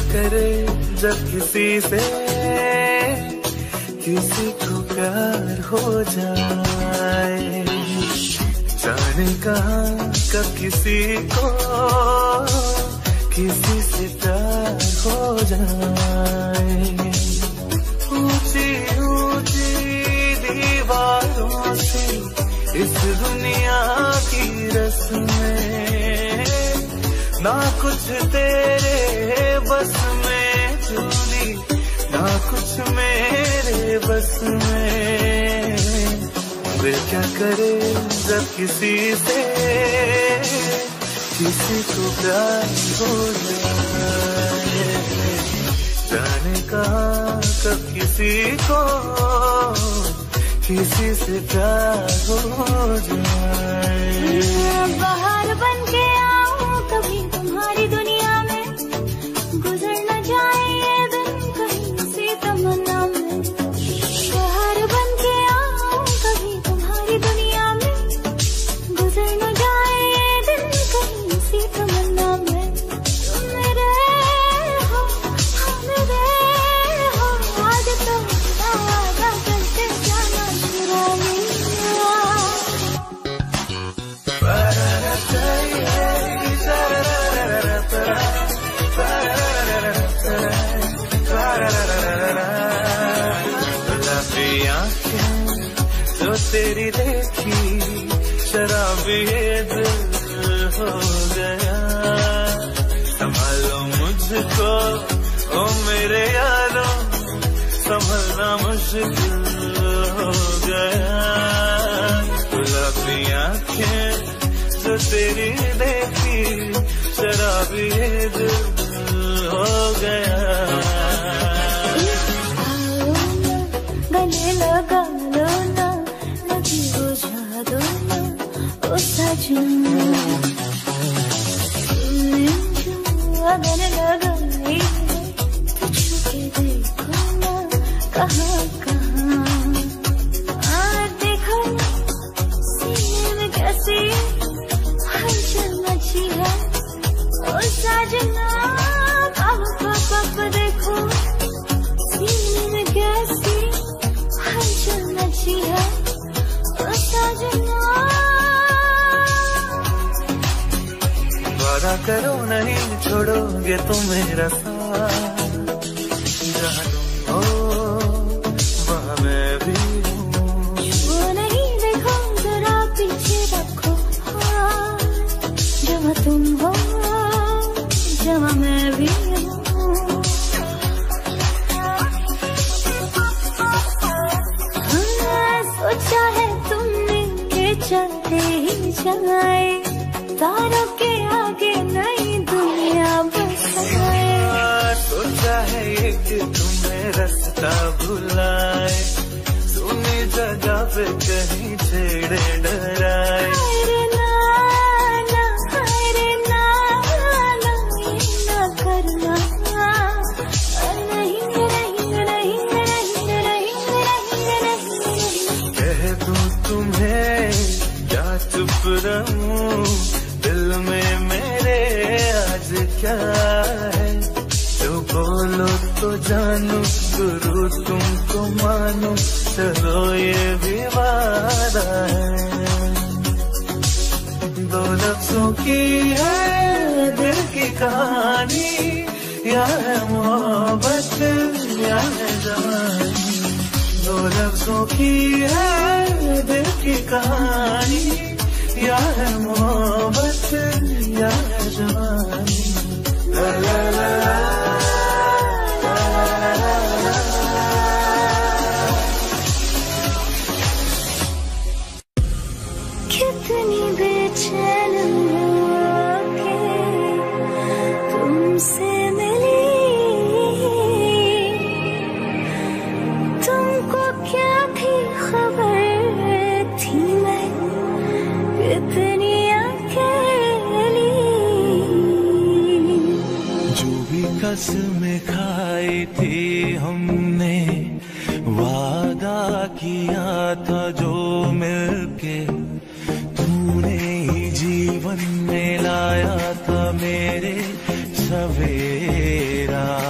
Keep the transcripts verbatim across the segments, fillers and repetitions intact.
करे जब किसी से किसी को प्यार हो जाए, जाने कहाँ कब किसी को किसी से प्यार हो जाए। ऊंची ऊंची दीवारों से इस दुनिया की रस्में, ना कुछ तेरे बस में चूनी, ना कुछ मेरे बस में। दिल क्या करे जब किसी से किसी को प्यार हो जाए, जाने कहाँ कब किसी को किसी से प्यार हो जाए। बाहर बन के आऊं कभी तुम्हारी दुनिया में, गुजर न जाए ये दिन कहीं सी तमन्ना में। बाहर बन के आऊं कभी तुम्हारी दुनिया में, गुजर न जाए ये दिन कहीं सी तमन्ना में। तुम मेरे हो, हम मेरे हो, आज तो वादा करते जाना शुरू। जो तेरी देखी शराबी दिल हो गया, संभालो मुझको ओ मेरे यारों, संभलना मुश्किल हो गया। गुलाबी आँखें जो तेरी देखी शराबी दिल हो गया। गले लगा लो ना, लगी बुझा दो ना ओ सजना। अगर लगाई तो छुपे देखो ना कहाँ कहाँ, आ देखो सीने में कैसी हलचल मची है ओ सजना। कब कब देखो सीने में कैसी हलचल मची है ओ सजना। वादा करो नहीं छोड़ोगे तुम मेरा साथ, जहाँ तुम हो वहाँ मैं भी हूँ। वो नहीं देखो जरा पीछे रखो हाथ, जहाँ तुम हो जहाँ मैं भी हूँ। सोचा है तुमने के चलते ही चलाए, तारों के आगे नई दुनिया बसाए। सोचा है ये कि तुम्हें रास्ता भुलाए, सुनी जगह पे कहीं छेड़े डराए। अरे ना ना, अरे ना ना, ये ना करना। नहीं नहीं नहीं नहीं नहीं नहीं। कह दूं तुम्हें क्या चुप रहूं, दिल में मेरे आज क्या है। जो बोलो तो जानू, गुरु तुमको मानो, चलो ये भी वादा है। दो लफ्जों की है दिल की कहानी, या है मोहब्बत या है जवानी। दो लफ्जों की है दिल की कहानी, या है मोहब्बत या है जवानी। ला ला ला कितनी बेचैन होके तुमसे मिली, तुमको क्या थी खबर थी मैं कितनी अकेली। जो भी कसमें खाई थी हमने, वादा किया था जो मिलके, तूने ही जीवन में लाया था मेरे सवेरा।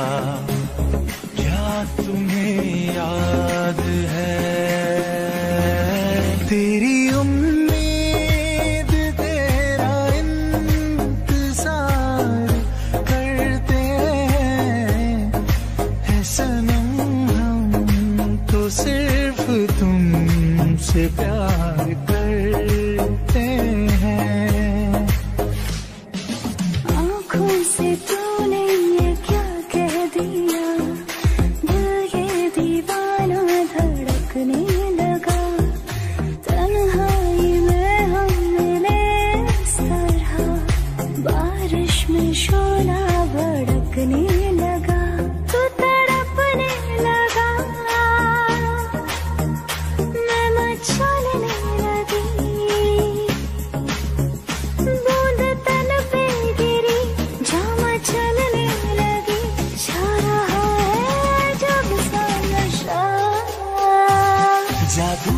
से तूने ये क्या कह दिया, दिल ये दीवाना धड़कने लगा। तन्हाई में हम मिले इस तरह, बारिश में शोला भड़कने लगा। तू तड़पने लगा, मैं मचलने लगी। बूंद तन पे गिरी, जामा चलने लगी। छा रहा है जब सा नशा, जादू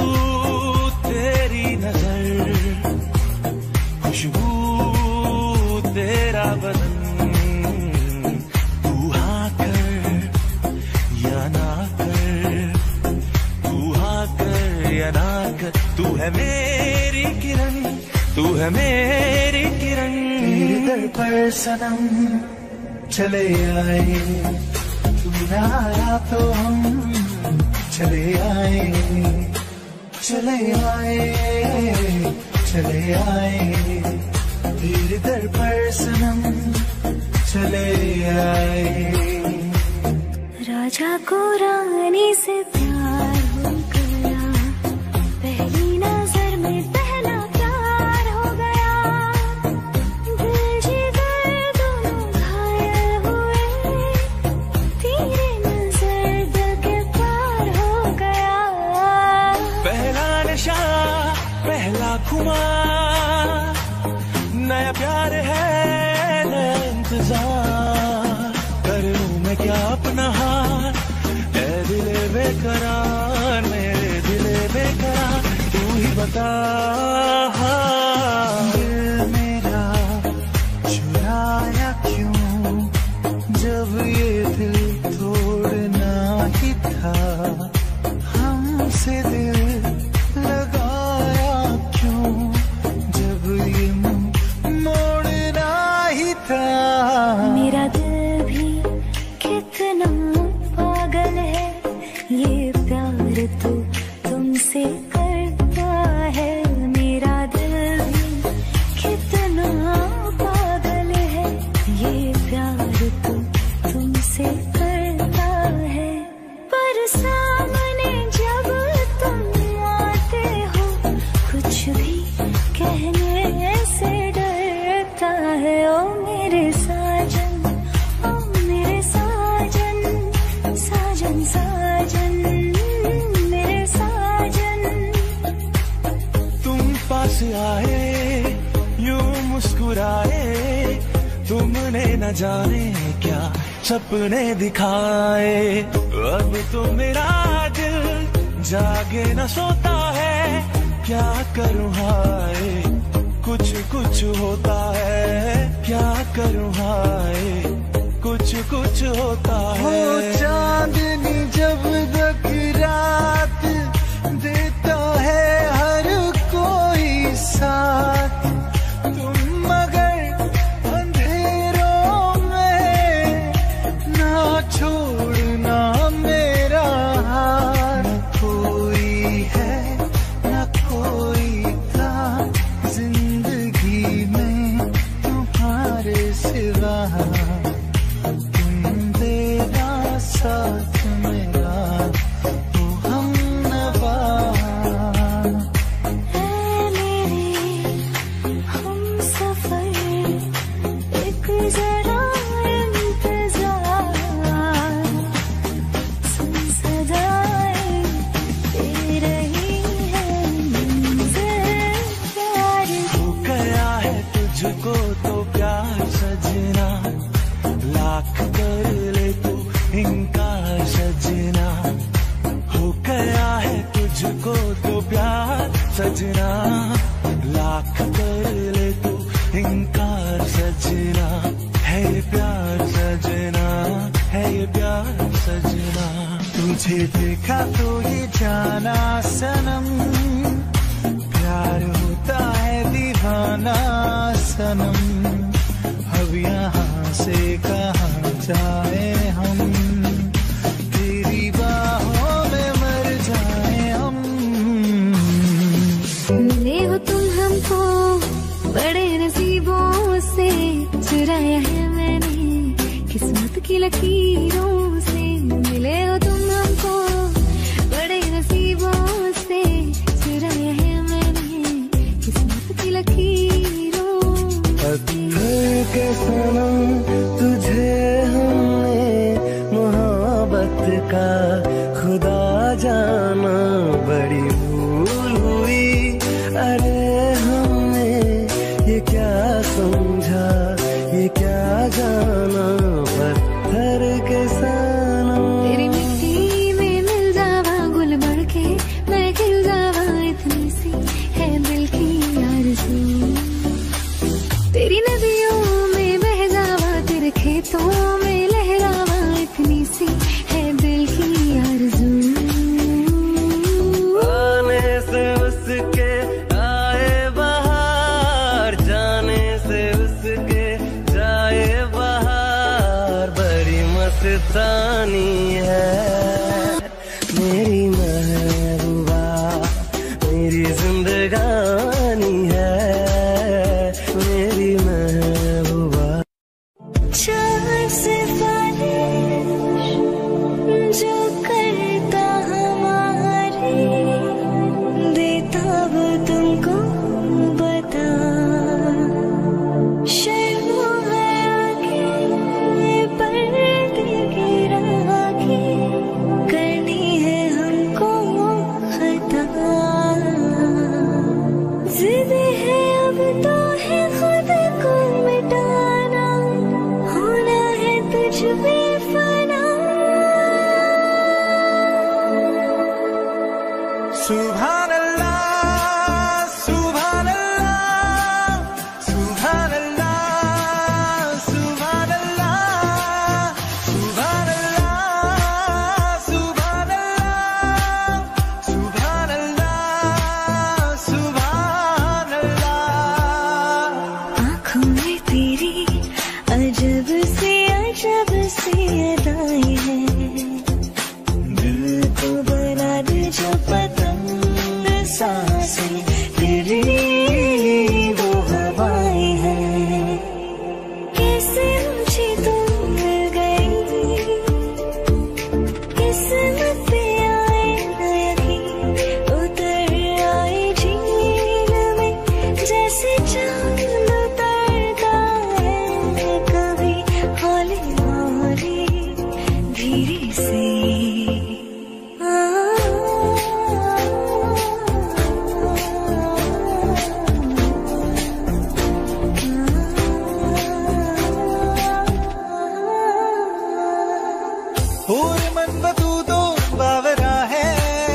तेरी नजर, खुशबू तेरा बदन। तू हाँ कर या ना कर, तू हाँ कर या ना कर। तू है मेरी किरण, तू है मेरी किरण। तेरे दर पर सनम चले आए, तू ना आया तो हम चले आए, चले आए, चले आए। तेरे दर पर सनम चले आए। राजा को रानी से प्यार हो गया, पहली नजर में पहला प्यार हो गया। दिल जिगर दोनों घायल हुए, तेरे नजर दिल के पार हो गया। पहला नशा पहला खुमार, नया प्यार है नया इंतजार। करूं मैं क्या अपना हार, ऐ दिले बेकरार, मेरे दिले बेकरार। तू ही बता दिल मेरा चुराया क्यों, जब ये दिल तोड़ना ही था। हमसे दिल लगाया क्यों, जब ये मोड़ना ही था। मेरा दिल भी कितना पागल है, ये प्यार तो तुमसे करता है। मेरा दिल भी कितना पागल है, ये प्यार तो तुमसे करता है। पर सामने जब तुम आते हो, कुछ भी कहने से डरता है। ओ मेरे साजन, ओ मेरे साजन, साजन साजन, मेरे साजन। तुम पास आए यूं मुस्कुराए, तुमने न जाने क्या सपने दिखाए। अब तो मेरा दिल जागे न सोता है, क्या करूं हाय कुछ कुछ होता है। क्या करूं हाय कुछ कुछ होता है। हो चांदनी जब तक रात देता है हर कोई साथ, तुम मगर अंधेरों में ना छोड़ना मेरा हाथ। न कोई है न कोई था जिंदगी में तुम्हारे सिवा, तुम देना साथ मेरा तो हम नवा। ऐ मेरे हम सफर, एक जरा इंतजार, सुन सदाएं दे रही है मंज़िल प्यार। हो गया है तुझको तो प्यार सजना, लाख कर ले तू इनकार सजना। हो गया है तुझको तो प्यार सजना, लाख कर ले तू इनकार सजना। है ये प्यार सजना, है ये प्यार सजना। तुझे देखा तो ये जाना सनम, प्यार होता है दीवाना सनम। अब यहाँ से कहाँ जाए हम, तेरी बाहों में मर जाए हम। मिले हो तुम हमको बड़े नसीबों से, चुराया है की लकीरों से मिले हो तुम हमको, बड़े नसीबों से चुराया है मैंने किस्मत की लकीरों पत्थर के सनम तुझे हमने मोहब्बत का खुदा जाना, बड़ी भूल हुई अरे हमने ये क्या समझा ये क्या जाना, पत्थर के सनम। तेरी मिट्टी में मिल जावा गुल बढ़ के मैं खिल जावा, इतनी सी है दिल की आरज़ू। तेरी नदियों में बह जावा, तेरे खेतों में लहरावा, इतनी सी है दिल की आरज़ू। आने से उसके आए बहार, जाने से उसके जाए बहार, बड़ी मस्तानी है मेरी महबूबा, मेरी जिंदगानी है मेरी महबूबा। चार सिफारिश जो करता हमारी, देता वो तुमको बता, शर्मो है आगे पर्दे गिरा के, करनी है हमको खता, जिद है अब तो है खुद को मिटाना, होना है तुझ पे फना। सुभान अल्लाह सुभान अल्लाह सुभान अल्लाह सुभान अल्लाह सुभान अल्लाह सुभान अल्लाह सुभान अल्लाह सुभान अल्लाह। आँखों में तेरी अजब सी अजब सी अदाएं हैं, दिल को बना दे जो पतंग सांसें, तेरी वो हवाएं हैं। कैसे मुझे तुम मिल गई, किस्मत पे आए ना यकीन, उतर आए झील में जैसे चांद उतरता है कभी हौले हौले धीरे से। और मन बतू तो बावरा है,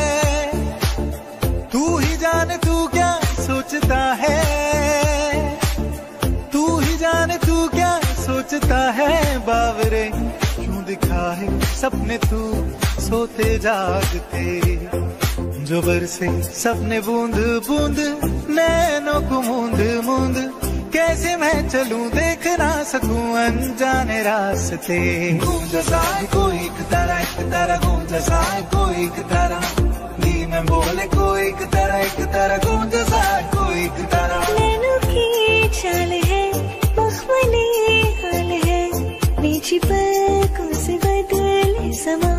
तू ही जाने तू क्या सोचता है, तू ही जाने तू क्या सोचता है बावरे, क्यों दिखा है सपने तू सोते जागते, जो बरसे सपने बूंद बूंद नैनों को मूंद मूंद, कैसे मैं चलूं देख ना सकूं अनजाने रास्ते। गूंज सा कोई एक तारा एक तारा, गूंज सा कोई एक तारा, दी में बोले कोई एक तारा एक तारा, गूंज सा कोई एक तारा। नैनों की चाल है मखमली हाल है, नीची पलकों से बदले समा,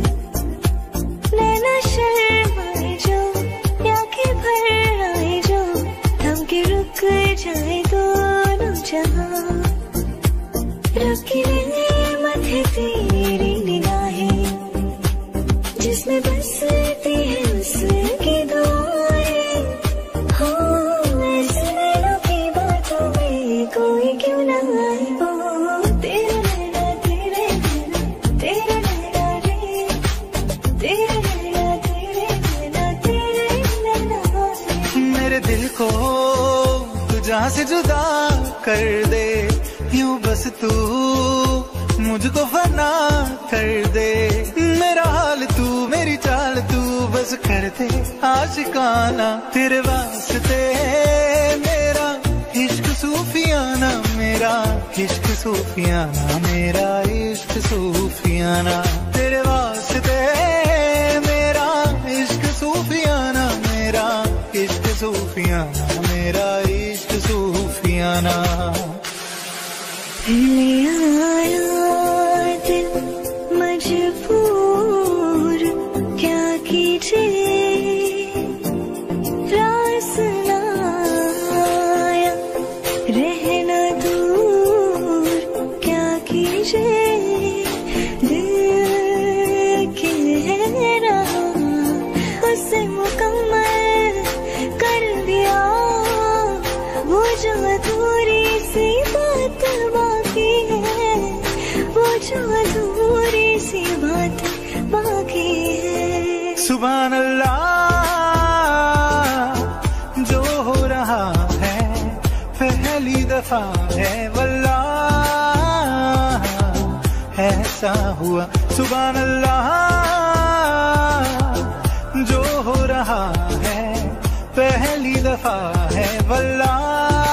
नैना शर्माए जो आंखें भर आए जो, थम के रुक जाए दोनों जहां, रुकी रहमत है तेरी निगाहें, जिसमें बसती है उसकी दुआएं। हो ऐसे नैनों की बातों में कोई क्यों ना आए, ओ तेरे नैना तेरे नैना तेरे नैना रे, तेरे नैना तेरे नैना तेरे नैना रे। मेरे दिल को तू जहाँ से जुदा कर दे, यूं बस तू मुझको फना कर दे, मेरा हाल तू मेरी चाल तू बस कर दे आशिकाना, तेरे वास्ते मेरा इश्क सूफियाना, मेरा इश्क सूफियाना, मेरा इश्क सूफियाना, तेरे वास्ते मेरा इश्क सूफियाना, मेरा इश्क सूफियाना, मेरा इश्क सूफियाना। ले आया दिल मुझे दिल कह रहा, उसे मुकम्मल कर दिया। वो जो अधूरी सी बात बाकी है, वो जो अधूरी सी बात बाकी है। सुभान अल्लाह, जो हो रहा है पहली दफा है वल्लाह, ऐसा हुआ। सुभान अल्लाह, जो हो रहा है पहली दफा है वल्लाह,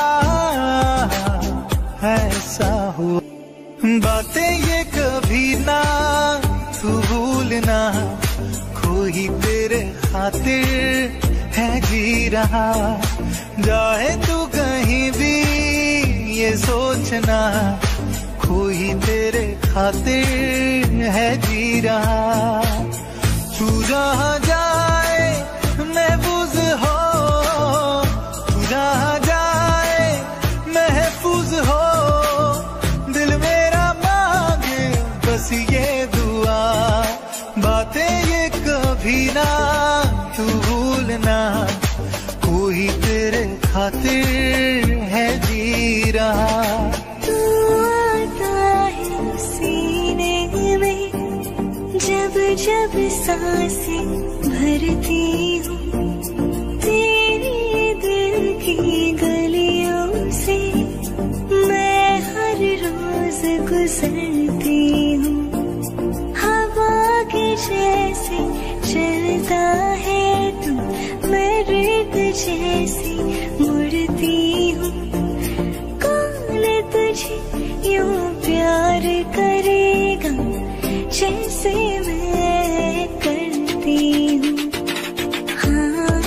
ऐसा हुआ। बातें ये कभी ना तू भूलना, कोई तेरे खातिर है जी रहा। जाए तू कहीं भी ये सोचना, कोई तेरे खातिर है जी रहा। तू जहाँ जाए महफूज हो, तू जहाँ जाए महफूज हो, दिल मेरा मांगे बस ये दुआ। बातें ये कभी ना तू भूलना, कोई तेरे खातिर है जी रहा। तू आता है सीने में, जब जब सांसें भरती हूँ, तेरे दिल की गलियों से मैं हर रोज गुजरती हूँ। हवा के जैसे चलता है तू, मैं रेत जैसी मुड़ती हूँ। कौन तुझे यूं प्यार करेगा जैसे मैं करती हूँ। हाँ,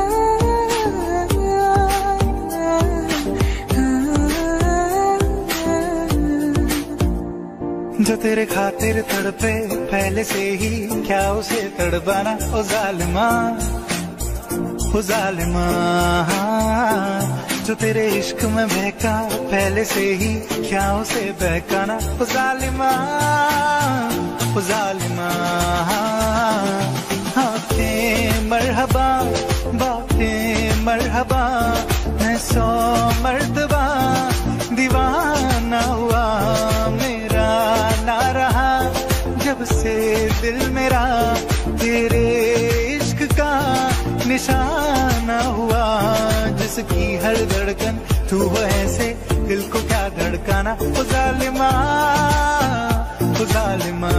जो तेरे खातिर तड़पे पहले से ही, क्या उसे तड़पाना ओ जालिमा, ओ जालिमा। जो तेरे इश्क में बहका पहले से ही, क्या उसे बहकाना ओ जालिमा, ओ जालिमा। आंखें मरहबा, बातें मरहबा, मैं सौ मर्तबा दीवाना हुआ। मेरा ना रहा जब से दिल मेरा, तेरे इश्क का निशाना हुआ। जिसकी हर धड़कन तू वो ऐसे, दिल को क्या धड़काना ओ जालिमा, ओ जालिमा।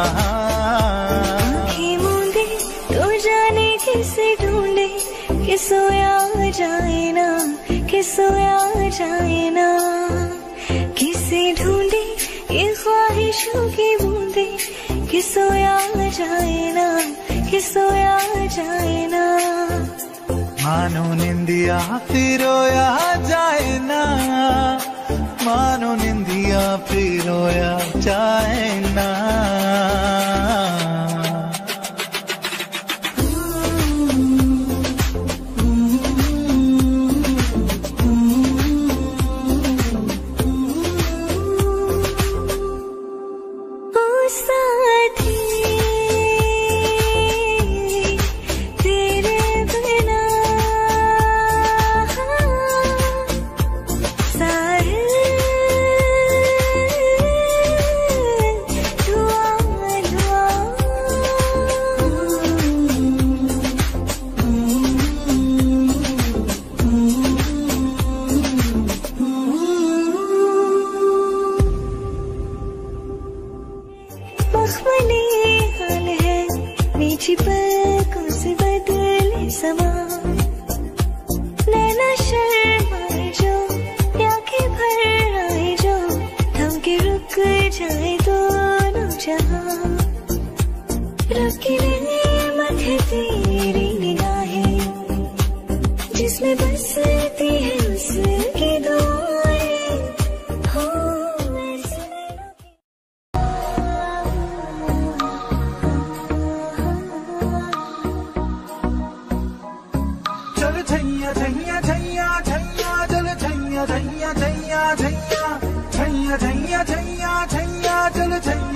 आँखें मूंदे तो जाने किसे ढूंढे, कि सोया जाए ना, कि सोया जाए ना। किसे ढूंढे ये ख्वाहिशों की बूंदे, कि सोया जाए ना, कि सोया जाए ना। मानो निंदिया फिर रोया जाए ना, मानो निंदिया फिर रोया जाए ना।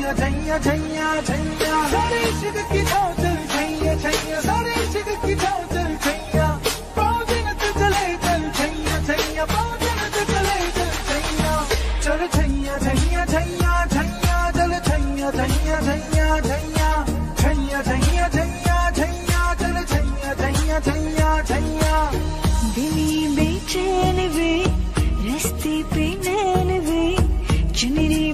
छैया छैया छैया छैया सारे इश्क की छाव चल छैया छैया सारे इश्क की छाव चल छैया पाँव गिनत चले चल छैया छैया पाँव गिनत चले चल छैया चल छैया छैया छैया छैया चल छैया छैया छैया छैया छैया छैया छैया छैया चल छैया छैया छैया छैया दिली बेचैन वे रास्ते पे नैन वे चुनरी